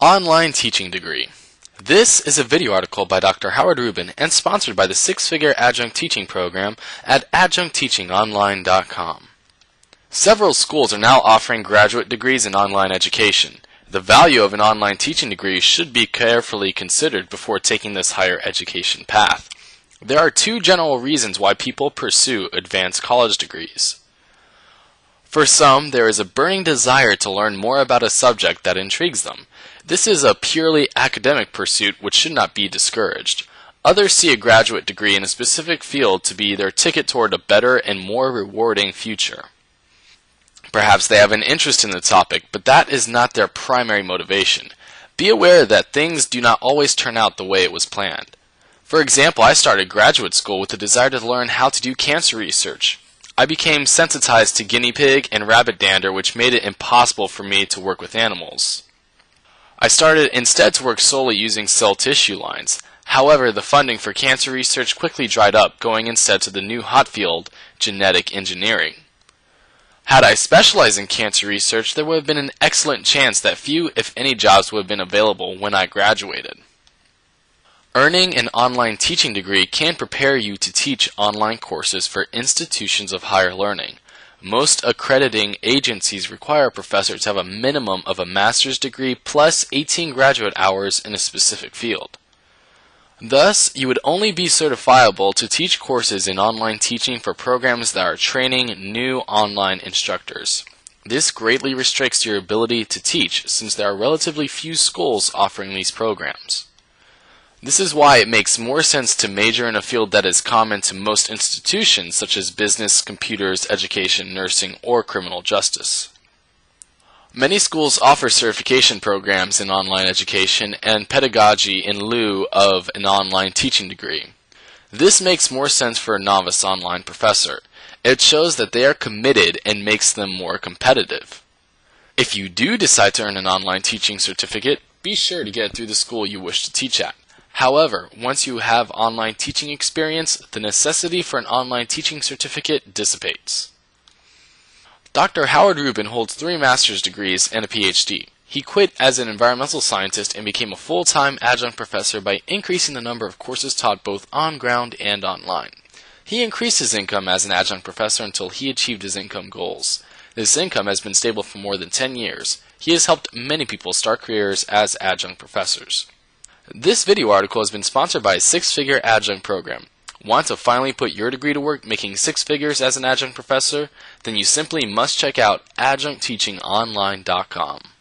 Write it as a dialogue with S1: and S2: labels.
S1: Online Teaching Degree. This is a video article by Dr. Howard Rubin and sponsored by the Six Figure Adjunct Teaching Program at adjunctteachingonline.com. Several schools are now offering graduate degrees in online education. The value of an online teaching degree should be carefully considered before taking this higher education path. There are two general reasons why people pursue advanced college degrees. For some, there is a burning desire to learn more about a subject that intrigues them. This is a purely academic pursuit which should not be discouraged. Others see a graduate degree in a specific field to be their ticket toward a better and more rewarding future. Perhaps they have an interest in the topic, but that is not their primary motivation. Be aware that things do not always turn out the way it was planned. For example, I started graduate school with the desire to learn how to do cancer research. I became sensitized to guinea pig and rabbit dander, which made it impossible for me to work with animals. I started instead to work solely using cell tissue lines. However, the funding for cancer research quickly dried up, going instead to the new hot field, genetic engineering. Had I specialized in cancer research, there would have been an excellent chance that few, if any, jobs would have been available when I graduated. Earning an online teaching degree can prepare you to teach online courses for institutions of higher learning. Most accrediting agencies require a professor to have a minimum of a master's degree plus 18 graduate hours in a specific field. Thus, you would only be certifiable to teach courses in online teaching for programs that are training new online instructors. This greatly restricts your ability to teach, since there are relatively few schools offering these programs. This is why it makes more sense to major in a field that is common to most institutions, such as business, computers, education, nursing, or criminal justice. Many schools offer certification programs in online education and pedagogy in lieu of an online teaching degree. This makes more sense for a novice online professor. It shows that they are committed and makes them more competitive. If you do decide to earn an online teaching certificate, be sure to get it through the school you wish to teach at. However, once you have online teaching experience, the necessity for an online teaching certificate dissipates. Dr. Howard Rubin holds 3 master's degrees and a PhD. He quit as an environmental scientist and became a full-time adjunct professor by increasing the number of courses taught both on ground and online. He increased his income as an adjunct professor until he achieved his income goals. This income has been stable for more than 10 years. He has helped many people start careers as adjunct professors. This video article has been sponsored by a Six Figure Adjunct Program. Want to finally put your degree to work making 6 figures as an adjunct professor? Then you simply must check out adjunctteachingonline.com.